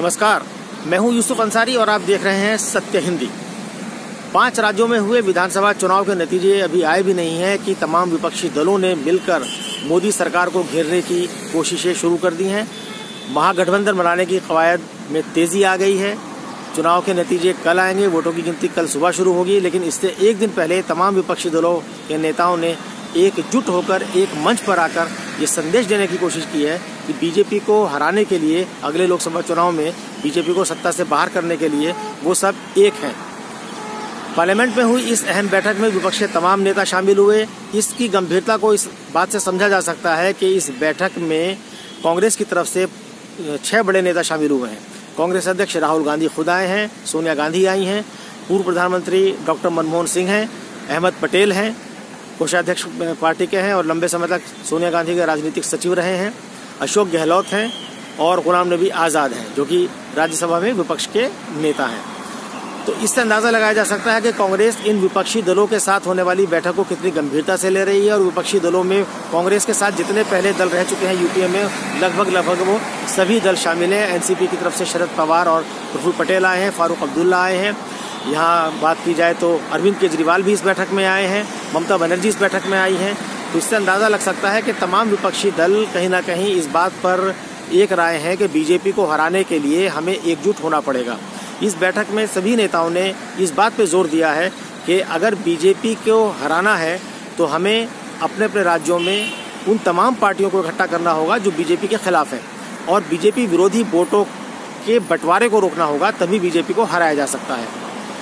नमस्कार, मैं हूं यूसुफ अंसारी और आप देख रहे हैं सत्य हिंदी। 5 राज्यों में हुए विधानसभा चुनाव के नतीजे अभी आए भी नहीं हैं कि तमाम विपक्षी दलों ने मिलकर मोदी सरकार को घेरने की कोशिशें शुरू कर दी हैं। महागठबंधन बनाने की कवायद में तेजी आ गई है। चुनाव के नतीजे कल आएंगे, वोटों की गिनती कल सुबह शुरू होगी, लेकिन इससे एक दिन पहले तमाम विपक्षी दलों के नेताओं ने एकजुट होकर एक मंच पर आकर ये संदेश देने की कोशिश की है कि बीजेपी को हराने के लिए, अगले लोकसभा चुनाव में बीजेपी को सत्ता से बाहर करने के लिए वो सब एक हैं। पार्लियामेंट में हुई इस अहम बैठक में विपक्ष के तमाम नेता शामिल हुए। इसकी गंभीरता को इस बात से समझा जा सकता है कि इस बैठक में कांग्रेस की तरफ से 6 बड़े नेता शामिल हुए हैं। कांग्रेस अध्यक्ष राहुल गांधी खुद आए हैं, सोनिया गांधी आई हैं, पूर्व प्रधानमंत्री डॉक्टर मनमोहन सिंह हैं, अहमद पटेल हैं, कोषाध्यक्ष पार्टी के हैं और लंबे समय तक सोनिया गांधी के राजनीतिक सचिव रहे हैं, अशोक गहलोत हैं और गुलाम नबी आज़ाद हैं, जो कि राज्यसभा में विपक्ष के नेता हैं। तो इससे अंदाजा लगाया जा सकता है कि कांग्रेस इन विपक्षी दलों के साथ होने वाली बैठक को कितनी गंभीरता से ले रही है और विपक्षी दलों में कांग्रेस के साथ जितने पहले दल रह चुके हैं यूपीए में, लगभग वो सभी दल शामिल हैं। एनसीपी की तरफ से शरद पवार और प्रफुल्ल पटेल आए हैं, फारूक अब्दुल्ला आए हैं। यहाँ बात की जाए तो अरविंद केजरीवाल भी इस बैठक में आए हैं, ममता बनर्जी इस बैठक में आई हैं। तो इससे अंदाज़ा लग सकता है कि तमाम विपक्षी दल कहीं ना कहीं इस बात पर एक राय है कि बीजेपी को हराने के लिए हमें एकजुट होना पड़ेगा। इस बैठक में सभी नेताओं ने इस बात पे जोर दिया है कि अगर बीजेपी को हराना है तो हमें अपने अपने राज्यों में उन तमाम पार्टियों को इकट्ठा करना होगा जो बीजेपी के खिलाफ है और बीजेपी विरोधी वोटों के बंटवारे को रोकना होगा, तभी बीजेपी को हराया जा सकता है।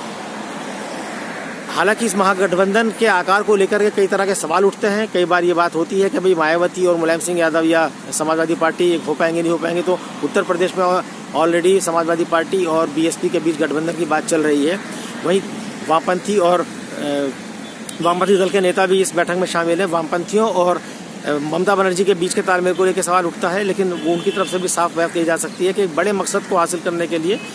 हालांकि इस महागठबंधन के आकार को लेकर के कई तरह के सवाल उठते हैं। कई बार ये बात होती है कि भाई मायावती और मुलायम सिंह यादव या समाजवादी पार्टी एक हो पाएंगे नहीं हो पाएंगे। तो उत्तर प्रदेश में ऑलरेडी समाजवादी पार्टी और बीएसपी के बीच गठबंधन की बात चल रही है। वहीं वामपंथी और वामपंथी दल के नेता भी इस बैठक में शामिल हैं। वामपंथियों और ममता बनर्जी के बीच के तालमेल को लेकर सवाल उठता है, लेकिन वो उनकी तरफ से भी साफ बात कही जा सकती है कि बड़े मकसद को हासिल करने के लिए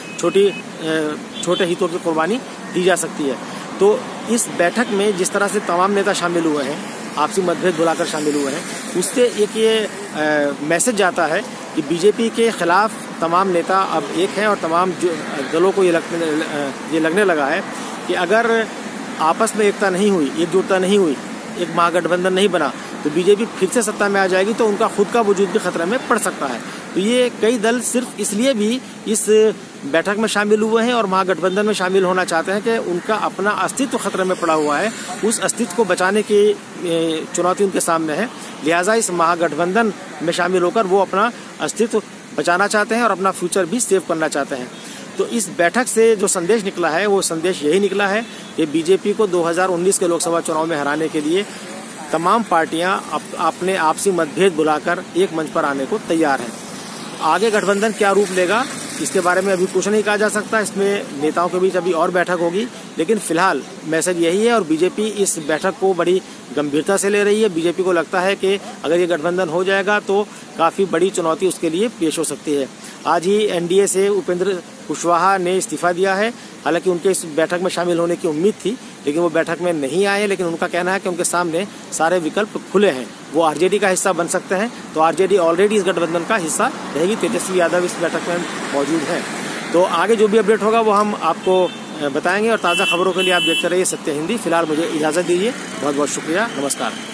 छोटे हितों की कुर्बानी दी जा सकती है। तो इस बैठक में जिस तरह से तमाम नेता शामिल हुए हैं, आपसी मतभेद बुलाकर शामिल हुए हैं, उससे एक ये मैसेज जाता है कि बीजेपी के खिलाफ तमाम नेता अब एक हैं और तमाम दलों को ये लगने लगा है कि अगर आपस में एकता नहीं हुई, एकजुटता नहीं हुई, एक महागठबंधन नहीं बना तो बीजेपी फिर से सत्ता में आ जाएगी, तो उनका खुद का वजूद भी खतरे में पड़ सकता है। तो ये कई दल सिर्फ इसलिए भी इस बैठक में शामिल हुए हैं और महागठबंधन में शामिल होना चाहते हैं कि उनका अपना अस्तित्व खतरे में पड़ा हुआ है। उस अस्तित्व को बचाने की चुनौती उनके सामने है, लिहाजा इस महागठबंधन में शामिल होकर वो अपना अस्तित्व बचाना चाहते हैं और अपना फ्यूचर भी सेव करना चाहते हैं। तो इस बैठक से जो संदेश निकला है वो संदेश यही निकला है कि बीजेपी को 2019 के लोकसभा चुनाव में हराने के लिए तमाम पार्टियां अपने आपसी मतभेद बुलाकर एक मंच पर आने को तैयार हैं। आगे गठबंधन क्या रूप लेगा इसके बारे में अभी कुछ नहीं कहा जा सकता। इसमें नेताओं के बीच अभी और बैठक होगी, लेकिन फिलहाल मैसेज यही है और बीजेपी इस बैठक को बड़ी गंभीरता से ले रही है। बीजेपी को लगता है कि अगर ये गठबंधन हो जाएगा तो काफ़ी बड़ी चुनौती उसके लिए पेश हो सकती है। आज ही एनडीए से उपेंद्र कुशवाहा ने इस्तीफा दिया है। हालांकि उनके इस बैठक में शामिल होने की उम्मीद थी, लेकिन वो बैठक में नहीं आए। लेकिन उनका कहना है कि उनके सामने सारे विकल्प खुले हैं, वो आरजेडी का हिस्सा बन सकते हैं। तो आरजेडी ऑलरेडी इस गठबंधन का हिस्सा रहेगी। तेजस्वी यादव इस बैठक में मौजूद हैं। तो आगे जो भी अपडेट होगा वो हम आपको बताएंगे और ताज़ा खबरों के लिए आप देखते रहिए सत्य हिंदी। फिलहाल मुझे इजाज़त दीजिए, बहुत बहुत शुक्रिया, नमस्कार।